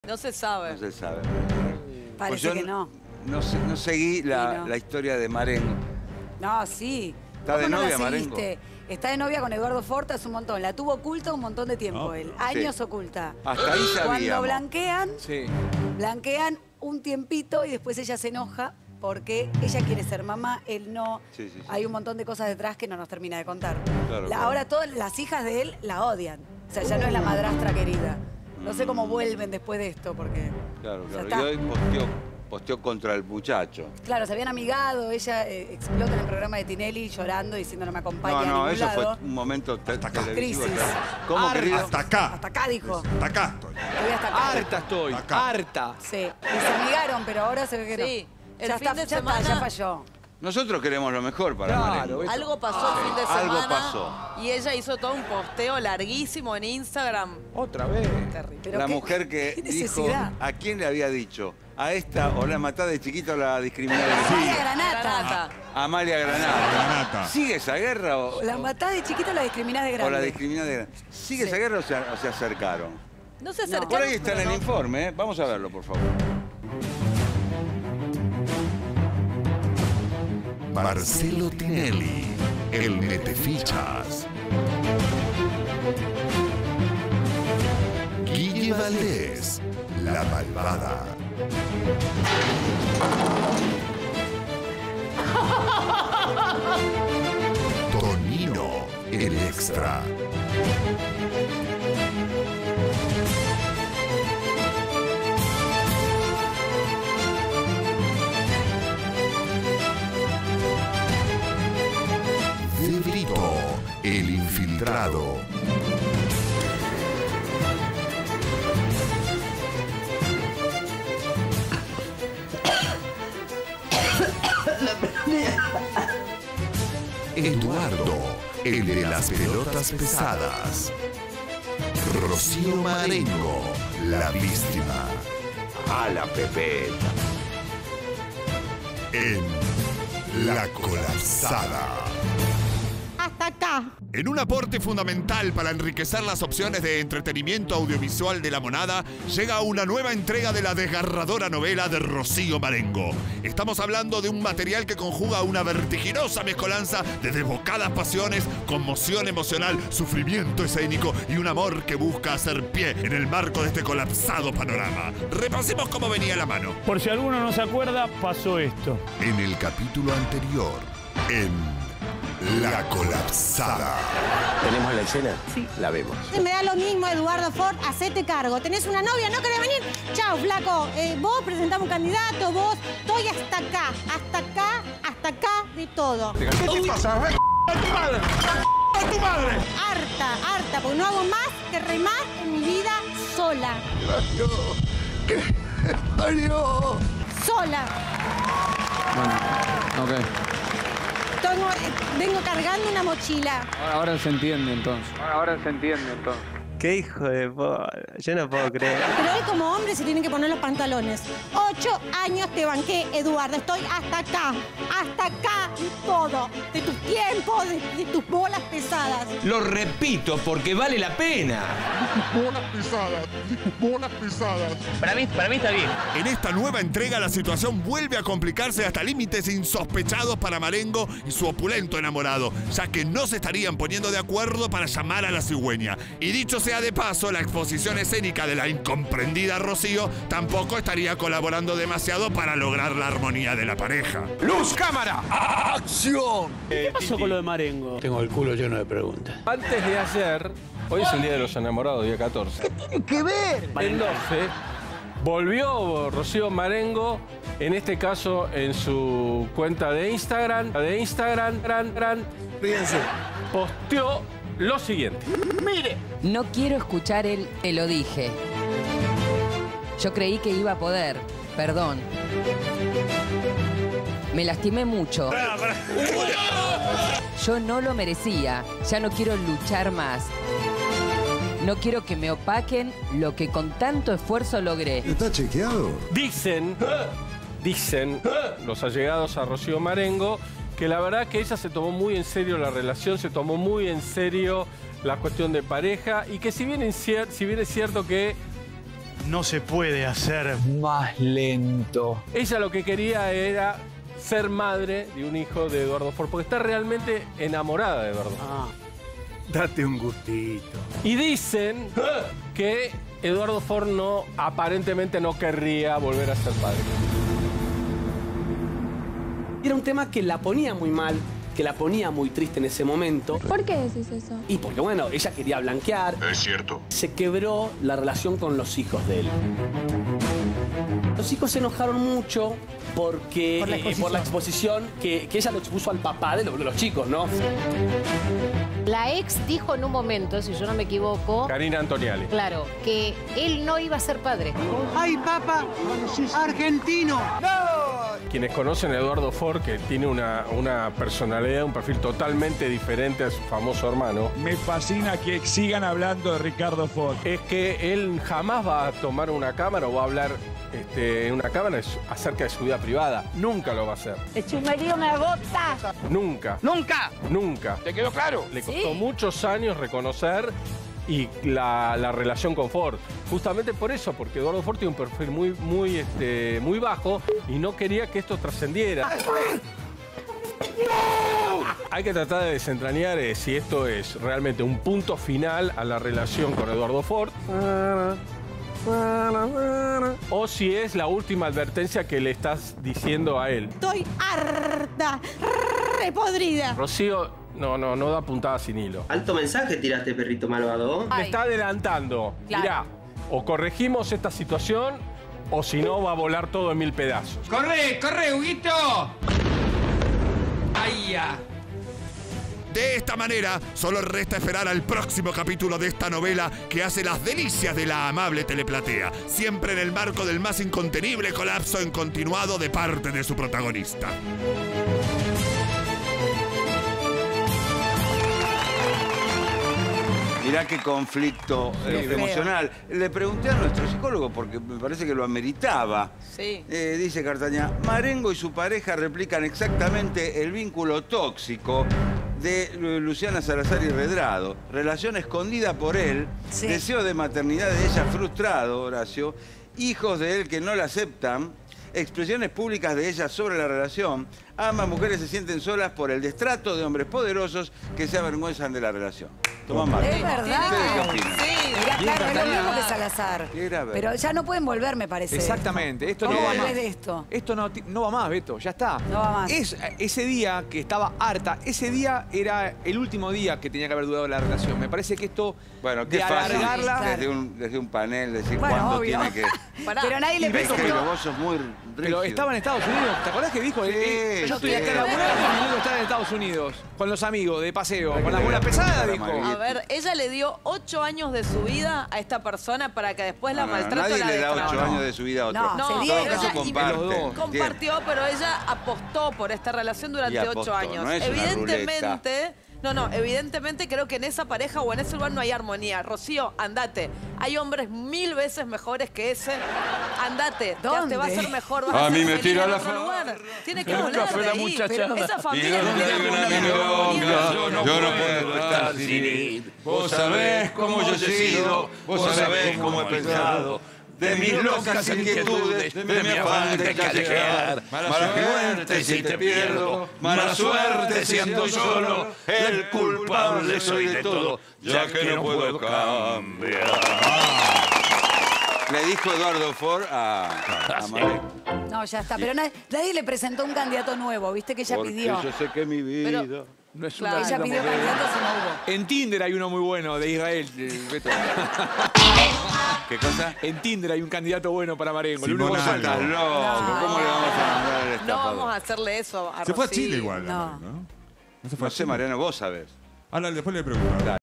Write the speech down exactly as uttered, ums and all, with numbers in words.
No se sabe. No se sabe. Parece pues que no. No, no seguí la, Sí, no. la historia de Marengo. No, sí. ¿Está de ¿Cómo no novia, la Marengo? seguiste? Está de novia con Eduardo Forta hace un montón. La tuvo oculta un montón de tiempo No, él. Años sí. oculta. Hasta ahí sabíamos. Cuando blanquean, Sí. blanquean un tiempito y después ella se enoja porque ella quiere ser mamá, él no. Sí, sí, sí. Hay un montón de cosas detrás que no nos termina de contar. Claro, La- claro. Ahora todas las hijas de él la odian. O sea, ya no es la madrastra querida. No sé cómo vuelven después de esto porque... Claro, ya claro. está. Y hoy posteó, posteó contra el muchacho. Claro, se habían amigado, ella eh, explota en el programa de Tinelli llorando, diciendo no me acompaña No, a no, ningún eso lado. fue un momento te- acá. televisivo. Crisis. ¿Cómo, Ar- querido? Hasta acá. Hasta acá dijo. Hasta acá estoy. Estoy hasta acá. Harta estoy, Acá. harta. Sí. Y se amigaron, pero ahora se ve que no. Sí, el ya fin está, de ya semana- está, ya falló. Nosotros queremos lo mejor para Claro, Marengo. ¿ves? Algo pasó el fin de Algo semana. pasó. Y ella hizo todo un posteo larguísimo en Instagram. Otra vez. Terrible. Pero La qué- mujer que qué dijo, necesidad. ¿a quién le había dicho? A esta o la matá de chiquito o la discriminada de Amalia chiquito. Granata. Granata. Amalia Granata. Granata. ¿Sigue esa guerra o, La matás de chiquito, la discriminás de o grande. la discriminada de grande? ¿Sigue Sí. esa guerra o se, o se acercaron? No se No. acercaron. Por ahí está en pero el no. informe, ¿eh? Vamos a verlo, por favor. Marcelo Tinelli, el Metefichas. Guille Valdés, la malvada. Tonino, el extra. De Brito, el infiltrado. Eduardo, el de las pelotas pesadas. Rocío Marengo, la víctima. A la pepeta. En La Colapsada. Hasta acá. En un aporte fundamental para enriquecer las opciones de entretenimiento audiovisual de La Monada, llega una nueva entrega de la desgarradora novela de Rocío Marengo. Estamos hablando de un material que conjuga una vertiginosa mezcolanza de desbocadas pasiones, conmoción emocional, sufrimiento escénico y un amor que busca hacer pie en el marco de este colapsado panorama. Repasemos cómo venía la mano. Por si alguno no se acuerda, pasó esto. En el capítulo anterior, en La Colapsada. ¿Tenemos la escena? Sí. La vemos. Me da lo mismo, Eduardo Ford, hacete cargo. ¿Tenés una novia? ¿No querés venir? Chao, flaco. Eh, vos presentame un candidato, vos. Estoy hasta acá, hasta acá, hasta acá de todo. ¿Qué te pasa? ¡Ay, tu madre! ¡Ay, tu madre! Harta, harta, porque no hago más que remar en mi vida sola. Sola. Bueno, ok. Tengo- eh, vengo cargando una mochila. Ahora, ahora se entiende entonces. Ahora, ahora se entiende entonces. Qué hijo de po... Yo no puedo creer. Pero él como hombre se tiene que poner los pantalones. Ocho años te banqué, Eduardo. Estoy hasta acá. Hasta acá de todo. De tus tiempos, de, de tus bolas pesadas. Lo repito porque vale la pena. Bolas pesadas, bolas pesadas. Para mí, para mí está bien. En esta nueva entrega la situación vuelve a complicarse hasta límites insospechados para Marengo y su opulento enamorado, ya que no se estarían poniendo de acuerdo para llamar a la cigüeña. Y dicho sea de paso, la exposición escénica de la incomprendida Rocío tampoco estaría colaborando demasiado para lograr la armonía de la pareja. ¡Luz, cámara! ¡Acción! ¿Qué pasó con lo de Marengo? Tengo el culo lleno de preguntas. Antes de ayer, hoy es el Día de los Enamorados, día catorce. ¿Qué tiene que ver? El doce, volvió Rocío Marengo, en este caso en su cuenta de Instagram, de Instagram, gran, gran, Fíjense. posteó lo siguiente. Mire. No quiero escuchar el te lo dije. Yo creí que iba a poder. Perdón. Me lastimé mucho. Yo no lo merecía. Ya no quiero luchar más. No quiero que me opaquen lo que con tanto esfuerzo logré. ¿Está chequeado? Dicen, dicen los allegados a Rocío Marengo que la verdad que ella se tomó muy en serio la relación, se tomó muy en serio la cuestión de pareja y que si bien es, cier si bien es cierto que no se puede hacer más lento. Ella lo que quería era ser madre de un hijo de Eduardo Ford, porque está realmente enamorada de Eduardo. Ah. Date un gustito. Y dicen que Eduardo Ford no, aparentemente no querría volver a ser padre. Era un tema que la ponía muy mal, que la ponía muy triste en ese momento. ¿Por qué decís eso? Y porque, bueno, ella quería blanquear. Es cierto. Se quebró la relación con los hijos de él. Los hijos se enojaron mucho porque Por la eh, exposición, por la exposición que, que ella lo expuso al papá de los, de los chicos, ¿no? La ex dijo en un momento, si yo no me equivoco, Karina Antoniali. claro, que él no iba a ser padre. ¡Ay, papá! ¡Argentino! Quienes conocen a Eduardo Ford, que tiene una, una personalidad, un perfil totalmente diferente a su famoso hermano. Me fascina que sigan hablando de Ricardo Ford. Es que él jamás va a tomar una cámara o va a hablar este, en una cámara acerca de su vida privada. Nunca lo va a hacer. El chumerío me agota. Nunca. ¡Nunca! Nunca. ¿Te quedó claro? Le costó muchos años reconocer y la, la relación con Ford. Justamente por eso, porque Eduardo Ford tiene un perfil muy, muy, este, muy bajo y no quería que esto trascendiera. Hay que tratar de desentrañar eh, si esto es realmente un punto final a la relación con Eduardo Ford o si es la última advertencia que le estás diciendo a él. Estoy harta, repodrida. Rocío, no, no, no da puntada sin hilo. Alto mensaje tiraste, perrito malvado. Me está adelantando. Claro. Mirá, o corregimos esta situación o si no va a volar todo en mil pedazos. ¡Corre, corre, Huguito! ¡Ay, ya! De esta manera, solo resta esperar al próximo capítulo de esta novela que hace las delicias de la amable teleplatea, siempre en el marco del más incontenible colapso en continuado de parte de su protagonista. Mirá qué conflicto eh, emocional. Le pregunté a nuestro psicólogo porque me parece que lo ameritaba. Sí. Eh, dice Cartañá, Marengo y su pareja replican exactamente el vínculo tóxico de Luciana Salazar y Redrado. Relación escondida por él, Sí. deseo de maternidad de ella frustrado, Horacio, hijos de él que no la aceptan, expresiones públicas de ella sobre la relación. Ambas mujeres se sienten solas por el destrato de hombres poderosos que se avergüenzan de la relación. Tomás Martín. Es verdad. ¿Ustedes qué opinan? Sí. Mirá, Bien, claro, es lo Catalina. mismo que Salazar. Qué grave. Pero ya no pueden volver, me parece. Exactamente. Esto ¿Cómo no va volvés más. de esto? Esto no, ti- no va más, Beto. Ya está. No va más. Es, ese día que estaba harta, ese día era el último día que tenía que haber durado la relación. Me parece que esto Bueno, qué de fácil alargarla... desde un, desde un panel decir Bueno, cuándo obvio. tiene que... Pará. Pero nadie le Es que presentó. vos sos muy rígido. Pero estaba en Estados Unidos. ¿Te acordás que dijo? Sí, Eh, yo estoy sí. acá laburando y luego estar en Estados Unidos. Con los amigos, de paseo, con las bolas pesadas, dijo. A ver, ella le dio ocho años de su vida a esta persona para que después la No, no, no, maltrate o nadie la le da destrate. ocho años de su vida a otro. No, En se todo dieron. caso Ella- comparten. Los dos. Compartió, pero ella apostó por esta relación durante Y apostó, ocho años. no es una Evidentemente, no, no, evidentemente creo que en esa pareja o en ese lugar no hay armonía. Rocío, andate. Hay hombres mil veces mejores que ese. Andate. Te- ¿Dónde? Te va a hacer mejor. Vas A a mí ser me feliz tira en la otro fa- lugar. Tiene que Nunca volar fue de la ahí. muchachada. Pero esa Y familia donde tiene hay una armonía. milonga, Yo yo no puedo estar sin ir. Vos sabés cómo yo he sido, vos sabés cómo he pensado. De mis locas inquietudes, de mi afán de callejear. Mala suerte si te pierdo, mala suerte si ando solo. El culpable soy de todo, ya que no puedo cambiar. Le dijo Eduardo Ford a, a Marengo. No, ya está. Pero nadie, nadie le presentó un candidato nuevo, ¿viste? Que ella Porque pidió. yo sé que mi vida... Pero- No es Claro. una Ella pidió candidatos y no hubo. En Tinder hay uno muy bueno de Israel, eh, Beto. ¿Qué cosa? En Tinder hay un candidato bueno para Marengo. El único Simón que Alba. falta. Estás loco, ¿cómo le vamos a mandar al No estafador? vamos a hacerle eso a Se fue a Rocío. Chile igual, No. ¿no? No se fue No a sé, Chile. Mariano, vos sabés. Ahora después le pregunto.